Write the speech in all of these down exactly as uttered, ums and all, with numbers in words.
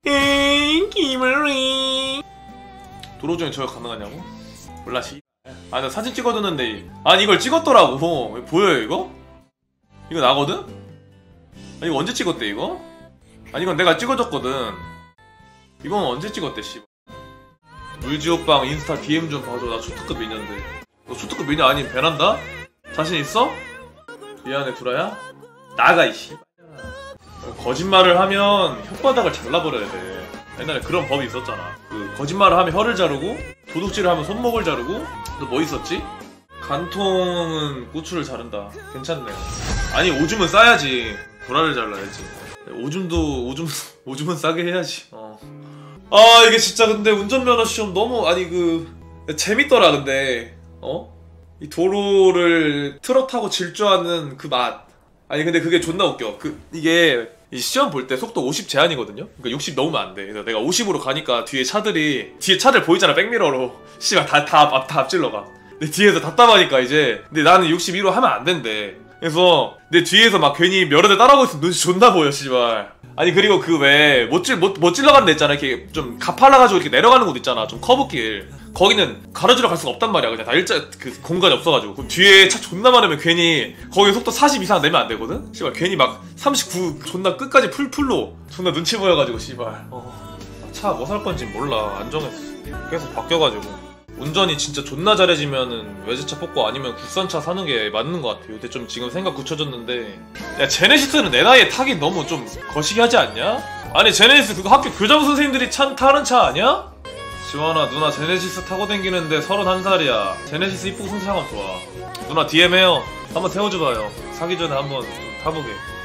에잉 기머리 도로 중에 저격 가능하냐고? 몰라 씨. 아니 나 사진 찍어줬는데 아니 이걸 찍었더라고. 보여요 이거? 이거 나거든? 아니 이거 언제 찍었대 이거? 아니 이건 내가 찍어줬거든. 이건 언제 찍었대 씨. 물지오빵 인스타 디엠 좀 봐줘. 나 초특급 미녀인데. 너 초특급 미녀 아닌 배난다? 자신 있어? 미안해 구라야? 나가 이씨. 거짓말을 하면 혓바닥을 잘라버려야 돼. 옛날에 그런 법이 있었잖아. 그 거짓말을 하면 혀를 자르고 도둑질을 하면 손목을 자르고 또 뭐 있었지? 간통은 고추를 자른다. 괜찮네. 아니 오줌은 싸야지. 보라를 잘라야지. 오줌도 오줌 오줌은 싸게 해야지. 어. 아 이게 진짜 근데 운전면허 시험 너무 아니 그 재밌더라. 근데 어? 이 도로를 트럭 타고 질주하는 그 맛. 아니 근데 그게 존나 웃겨. 그 이게 이 시험 볼 때 속도 오십 제한이거든요. 그러니까 육십 넘으면 안 돼. 그래서 내가 오십으로 가니까 뒤에 차들이 뒤에 차들 보이잖아. 백미러로 씨발 다다 다 앞질러 가. 근데 뒤에서 답답하니까 이제 근데 나는 육십이로 하면 안 된대. 그래서 내 뒤에서 막 괜히 여러 대 따라오고 있으면 눈치 존나 보여 씨발. 아니 그리고 그 왜 못 찔 못 못 찔러가는 데 있잖아. 이렇게 좀 가팔라가지고 이렇게 내려가는 곳 있잖아. 좀 커브길. 거기는 가로지러 갈 수가 없단 말이야. 그냥 다 일자 그 공간이 없어가지고. 그럼 뒤에 차 존나 많으면 괜히 거기 속도 사십 이상 내면 안 되거든. 씨발 괜히 막 삼십구 존나 끝까지 풀풀로 존나 눈치 보여가지고 씨발. 어, 차 뭐 살 건지 몰라. 안 정했어. 계속 바뀌어가지고. 운전이 진짜 존나 잘해지면은 외제차 뽑고 아니면 국산차 사는 게 맞는 것 같아. 요새 좀 지금 생각 굳혀졌는데 야 제네시스는 내 나이에 타긴 너무 좀 거시기 하지 않냐? 아니 제네시스 그거 학교 교장 선생님들이 찬 타는 차 아니야? 지원아 누나 제네시스 타고 댕기는데 서른한 살이야. 제네시스 이쁘고 승차감 좋아. 누나 디엠 해요. 한번 태워줘봐요. 사기 전에 한번 타보게.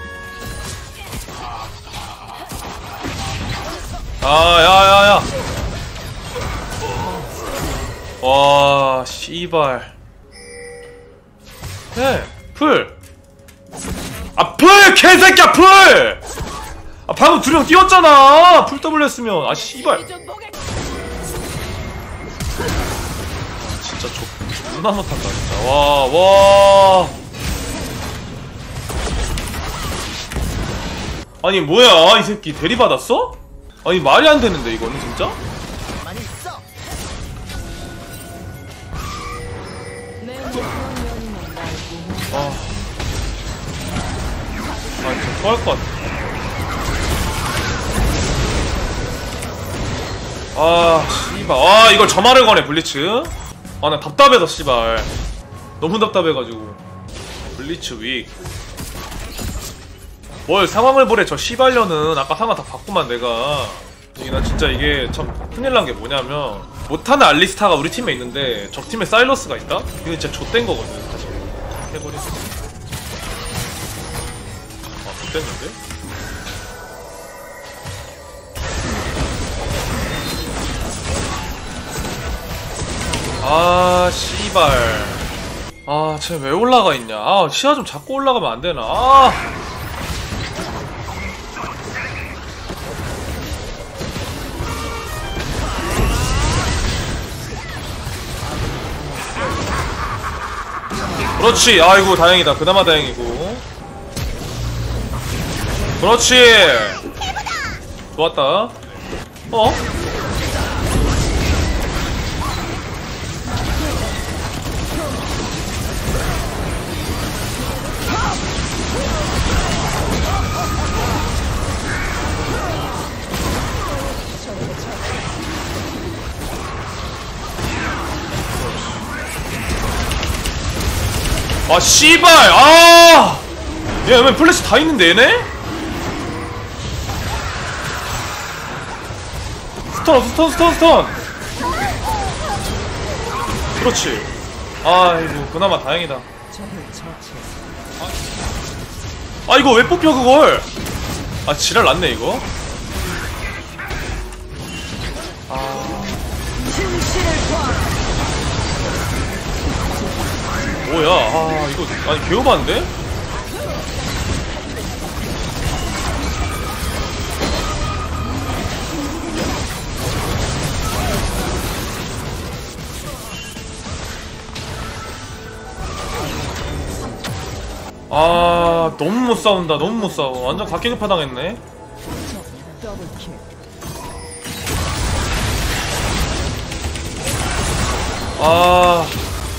아 야야야 와 씨발. 해 풀. 아 풀 개새끼야 풀. 아 방금 두 명 뛰었잖아. 풀 더블 했으면. 아 씨발 진짜 조, 존나 못한다 진짜. 와 와. 아니 뭐야 이 새끼 대리받았어? 아니 말이 안 되는데 이거는 진짜? 아, 아 진짜 토할 것 같아. 아 씨발. 아 이걸 점화를 거네 블리츠. 아 나 답답해서 씨발. 너무 답답해가지고. 블리츠 윅. 뭘 상황을 보래 저 씨발려는. 아까 상황 다 봤구만 내가. 이게 나 진짜 이게 참 큰일 난 게 뭐냐면 못하는 알리스타가 우리 팀에 있는데 적 팀에 사일러스가 있다? 이거 진짜 좆된 거거든 사실. 해버렸어. 아 좆됐는데? 아 씨발. 아 쟤 왜 올라가 있냐. 아 시야 좀 잡고 올라가면 안 되나. 아 그렇지. 아이고 다행이다. 그나마 다행이고. 그렇지. 좋았다. 어? 아 씨발. 아 얘 왜 플래시 다 있는데 얘네? 스턴 스턴 스턴 스턴. 그렇지. 아이고 그나마 다행이다. 아, 아 이거 왜 뽑혀 그걸. 아 지랄 났네 이거. 아 뭐야. 아 이거 아니 개오반데? 아 너무 못 싸운다. 너무 못 싸워. 완전 각기급파 당했네. 아.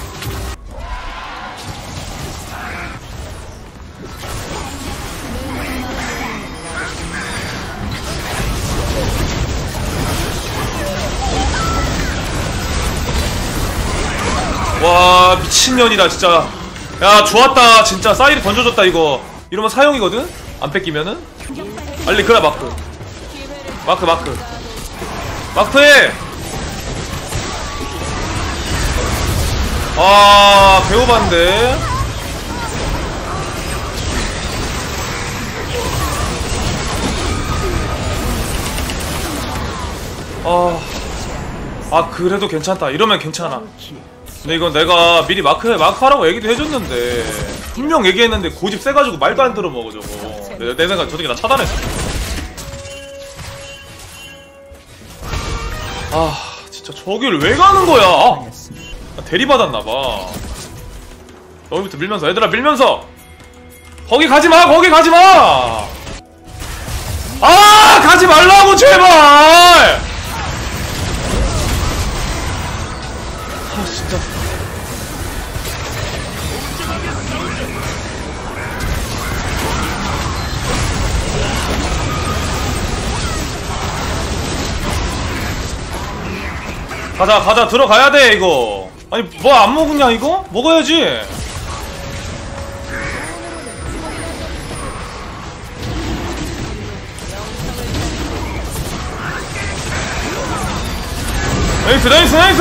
와 미친년이다 진짜. 야 좋았다 진짜. 사이드 던져줬다 이거. 이러면 사형이거든? 안 뺏기면은? 빨리 그래 마크 마크 마크 마크해! 아 배우반데. 아, 아 그래도 괜찮다. 이러면 괜찮아. 근데 이건 내가 미리 마크, 마크하라고 얘기도 해줬는데 분명 얘기했는데 고집 세가지고 말도 안 들어먹어 저거. 내, 내 생각 저새끼 나 차단했어. 아 진짜 저길 왜 가는 거야. 아, 대리받았나봐. 여기부터 밀면서 얘들아 밀면서. 거기 가지마 거기 가지마. 아 가지 말라고 제발. 아 진짜. 가자 가자 들어가야 돼 이거. 아니 뭐 안 먹냐 이거? 먹어야지. 나이스 나이스 나이스.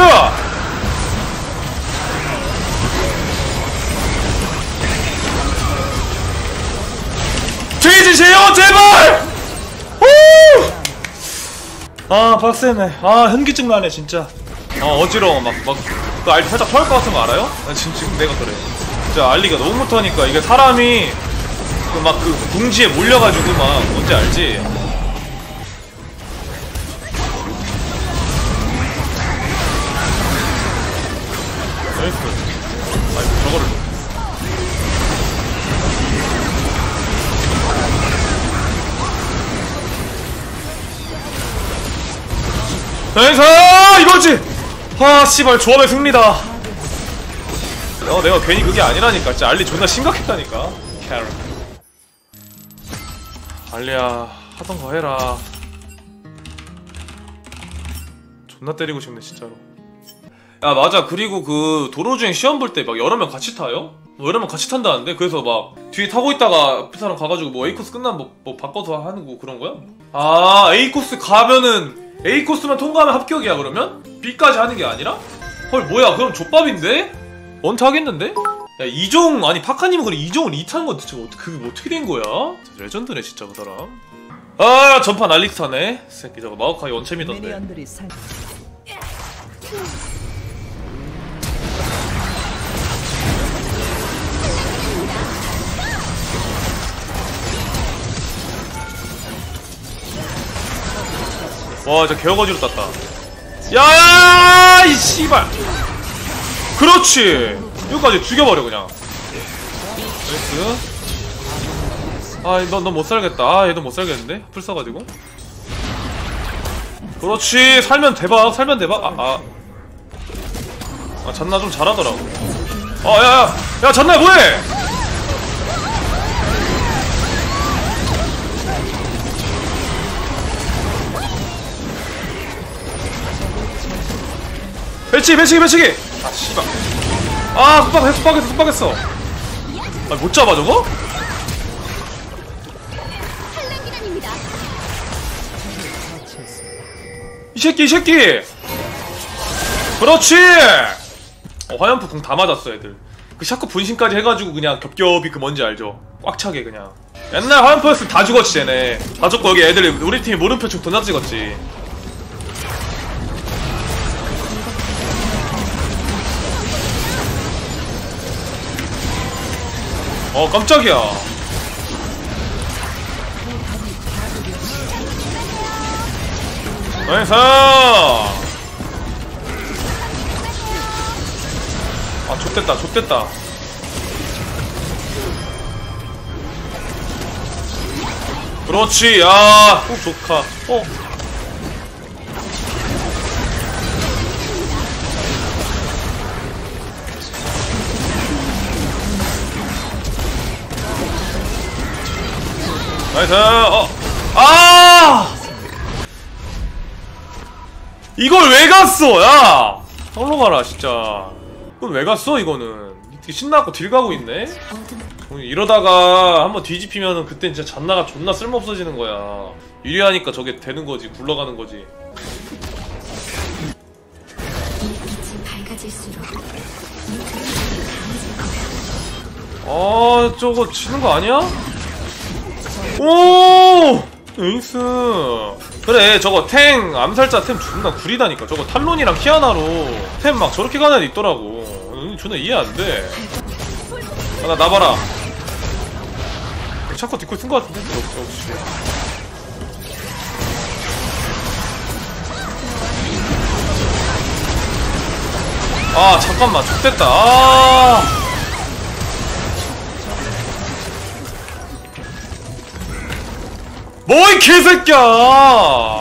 뒤지세요 제발. 후! 아 빡세네. 아 현기증 나네 진짜. 어 어지러워. 막 막 그 알리 살짝 토할 것 같은 거 알아요? 아, 지금 지금 내가 그래. 진짜 알리가 너무 못하니까 이게 사람이 그 막 그 궁지에 몰려가지고 막 뭔지 알지? 나이스. 아이고 저거를. 나이스 이거지. 아 씨발 조합의 승리다. 어 내가 괜히 그게 아니라니까. 진짜 알리 존나 심각했다니까. 캐럴. 알리야 하던 거 해라. 존나 때리고 싶네 진짜로. 야 맞아. 그리고 그 도로주행 시험 볼 때 막 여러 명 같이 타요? 뭐 여러 명 같이 탄다는데. 그래서 막 뒤에 타고 있다가 앞에 사람 가가지고 뭐 A코스 끝나면 뭐, 뭐 바꿔서 하는 거 그런 거야? 아 A코스 가면은 A코스만 통과하면 합격이야 그러면? B까지 하는 게 아니라? 헐 뭐야 그럼 족밥인데? 원타 하겠는데? 야 이종 아니 파카님은 그래 이종을 이 탄 건 대체 어떻게 그게 어떻게 된 거야? 레전드네 진짜 그 사람. 아 전판 알릭스타네 새끼 저거 마오카이 원챔이던데. 와 진짜 개어거지로 땄다. 야야야 이 씨발. 그렇지 여기까지 죽여버려 그냥. 나이스. 아넌 넌 못살겠다. 아 얘도 못살겠는데 풀 써가지고. 그렇지 살면 대박 살면 대박. 아 아 아 잔나 좀 잘하더라고. 아 야야 야 잔나 뭐해. 배치기 배치기 배치기. 아 씨발. 아 흑박했어 흑박했어 흑박했어. 아 못 잡아 저거? 이 새끼 이 새끼. 그렇지. 어 화염프 궁 다 맞았어 애들. 그 샤코 분신까지 해가지고 그냥 겹겹이 그 뭔지 알죠? 꽉 차게 그냥. 옛날 화염프였으면 다 죽었지 쟤네. 다 죽고 여기 애들이 우리 팀이 모른표 총 던져 찍었지. 어 깜짝이야. 나이스. 아 좆됐다 좆됐다. 그렇지. 야 꼭 좋다. 어 나이스. 어. 아! 이걸 왜 갔어? 야! 홀로 가라 진짜. 이건 왜 갔어 이거는? 신나고 딜 가고 있네? 이러다가 한번 뒤집히면은 그땐 진짜 잔나가 존나 쓸모없어지는 거야. 유리하니까 저게 되는 거지. 굴러가는 거지. 아 저거 지는 거 아니야? 오! 에이스. 그래 저거 탱 암살자 템 존나 구리다니까. 저거 탈론이랑 키아나로 템 막 저렇게 가는 애 있더라고. 존나 이해 안 돼. 아, 나 나봐라. 차커 디코 쓴 거 같은데? 역시. 아 잠깐만 X됐다. 아 뭐이 개새끼야.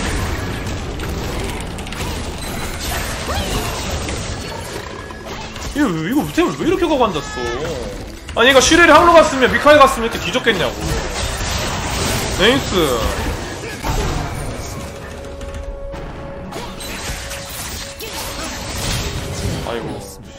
이거 이거 템을 왜 이렇게 가고 앉았어? 아니 이거 슈렐이 항로 갔으면 미카엘 갔으면 이렇게 뒤졌겠냐고. 네이스. 아이고.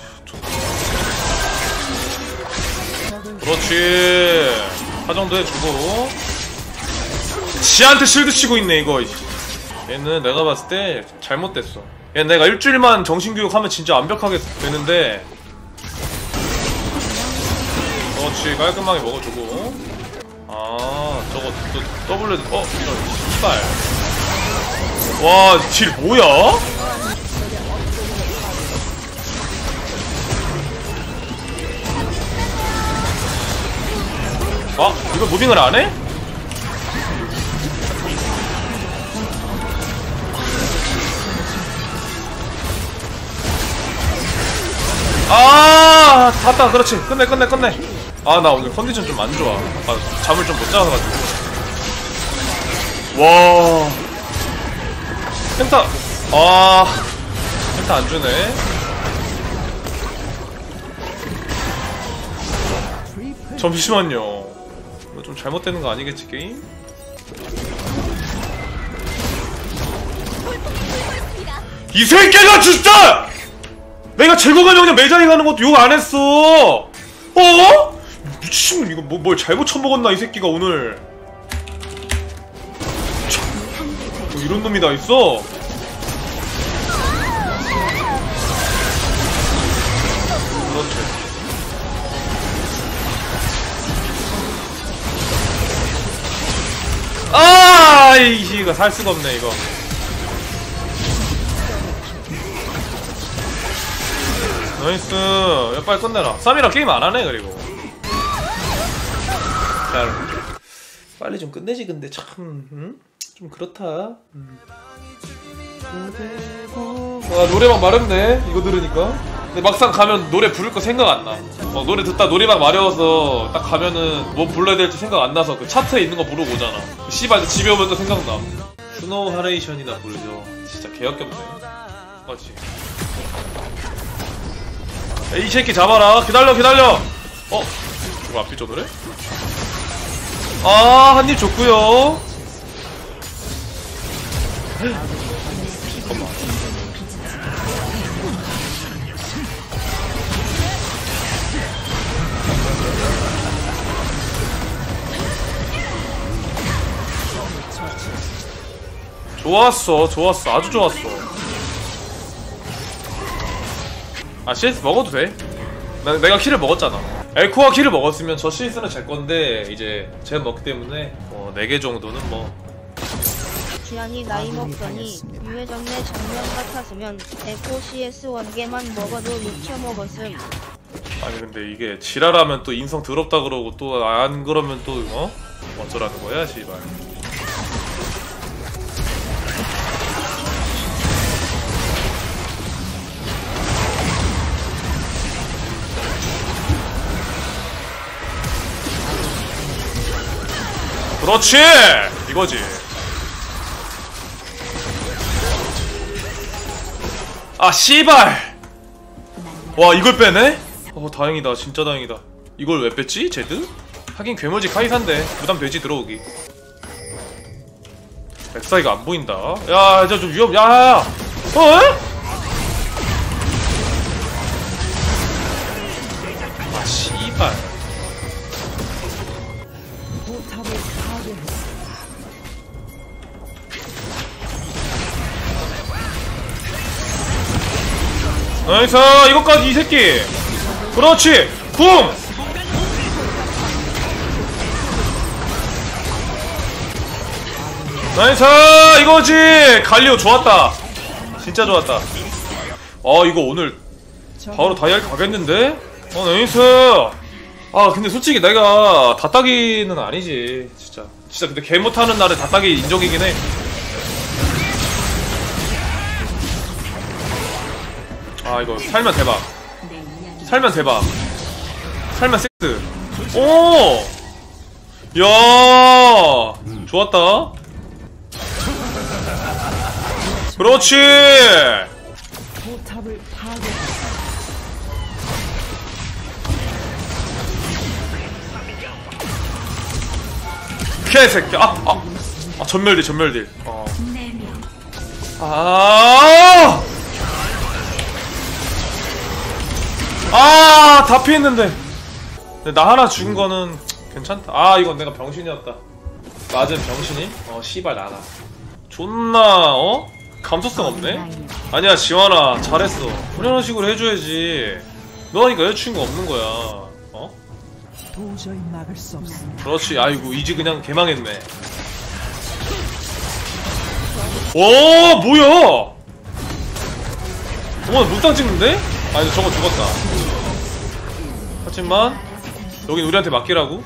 그렇지. 하정도 해주고. 지한테 실드 치고 있네 이거. 얘는 내가 봤을 때 잘못됐어. 얘 내가 일주일만 정신교육하면 진짜 완벽하게 되는데. 그렇지 깔끔하게 먹어주고. 아 저거 또 더블레드. 어 이런 씨발. 와 딜 뭐야? 아 이거 무빙을 안 해? 아 봤다. 그렇지 끝내 끝내 끝내. 아 나 오늘 컨디션 좀 안 좋아. 아 잠을 좀 못 자서 가지고. 와 펜타. 아 펜타 안 주네. 잠시만요. 이거 좀 잘못되는 거 아니겠지 게임? 이 새끼가 진짜! 내가 제거가 명령 매장에 가는 것도 욕 안 했어. 어? 미친 이거 뭐, 뭘 잘못 처먹었나 이 새끼가 오늘. 참, 뭐 이런 놈이 다 있어. 그렇지. 아 이거 살 수가 없네 이거. 나이스. 야 빨리 끝내라. 쌈이랑 게임 안하네. 그리고 자 빨리 좀 끝내지. 근데 참 음? 좀 그렇다. 음. 아 노래방 마렵네 이거 들으니까. 근데 막상 가면 노래 부를 거 생각 안 나. 어, 노래 듣다 노래방 마려워서 딱 가면은 뭐 불러야 될지 생각 안 나서 그 차트에 있는 거 부르고 오잖아. 씨발 집에 오면 또 생각나. 스노우 하레이션이나 부르죠. 진짜 개역겹네. 맞지? 이 새끼 잡아라. 기다려 기다려. 어? 이거 앞뒤 노래? 아 한입 줬구요. 잠깐만. 좋았어 좋았어 아주 좋았어. 아 씨에스 먹어도 돼. 나, 내가 킬을 먹었잖아. 에코가 킬을 먹었으면 저 씨에스는 제 건데 이제 제가 먹기 때문에 뭐 네 개 정도는 뭐. 주ян이 나이 먹더니 유해정네 정면 같았으면 에코 씨에스 원개만 먹어도 육혀 먹었음. 아니 근데 이게 지랄하면 또 인성 더럽다 그러고 또 안 그러면 또 어? 어쩌라는 거야 씨발. 그렇지! 이거지. 아 씨발! 와 이걸 빼네? 어 다행이다 진짜 다행이다. 이걸 왜 뺐지? 제드? 하긴 괴물지 카이사인데 부담되지 들어오기. 백사이가 안 보인다. 야, 저 좀 위험. 야, 어? 아, 씨발. 나이스. 이것까지 이 새끼. 그렇지. 쿵. 나이스. 이거지. 갈리오 좋았다. 진짜 좋았다. 아, 이거 오늘 바로 다이알 가겠는데? 어, 나이스. 아, 근데 솔직히 내가 다따기는 아니지. 진짜 진짜 근데 개 못하는 날에 다따기 인정이긴 해. 아, 이거 살면 대박. 살면 대박. 살면 섹스. 오! 야! 좋았다. 그렇지! 개새끼. 아! 아! 아, 전멸딜, 전멸딜. 어. 아! 아, 다 피했는데. 근데 나 하나 죽은 거는 괜찮다. 아, 이건 내가 병신이었다. 맞은 병신이? 어, 씨발 나가. 존나, 어? 감수성 없네? 아니야, 지원아. 잘했어. 이런 식으로 해줘야지. 너니까 여자친구 없는 거야. 어? 도저히 막을 수 없습니다. 그렇지. 아이고, 이지 그냥 개망했네. 오, 뭐야? 어, 물당 찍는데? 아니, 저거 죽었다. 하지만 여긴 우리한테 맡기라고?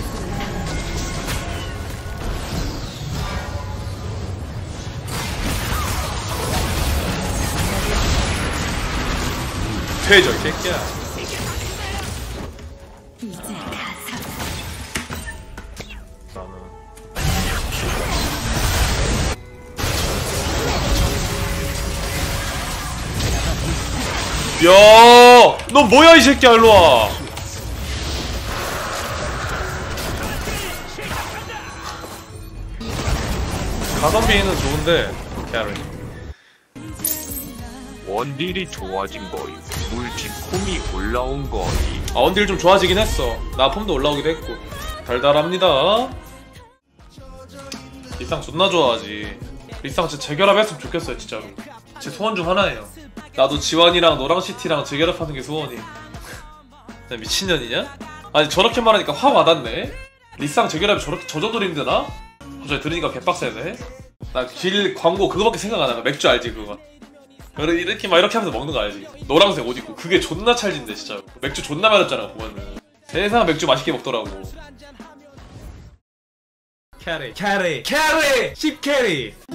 퇴저, 이 새끼야. 나는 야, 너 뭐야 이 새끼야. 일로와. 가성비는 좋은데 개하네. 원딜이 좋아진 거임. 물티콤이 올라온 거임. 아, 원딜 좀 좋아지긴 했어. 나 폼도 올라오기도 했고. 달달합니다. 리쌍 존나 좋아하지. 리쌍 진짜 재결합했으면 좋겠어요 진짜로. 제 소원 중 하나예요. 나도 지환이랑 노랑시티랑 재결합하는 게 소원이. 나 미친년이냐? 아니, 저렇게 말하니까 확 와닿네. 리쌍 재결합이 저렇게 저 정도로 힘드나? 갑자기 들으니까 개빡세네. 나 길 광고 그거밖에 생각 안 나. 맥주 알지 그거. 이렇게 막 이렇게 하면서 먹는 거 알지? 노란색 옷 입고. 그게 존나 찰진데 진짜. 맥주 존나 마렵잖아 보면은. 세상 맥주 맛있게 먹더라고. 캐리 캐리 캐리 십 캐리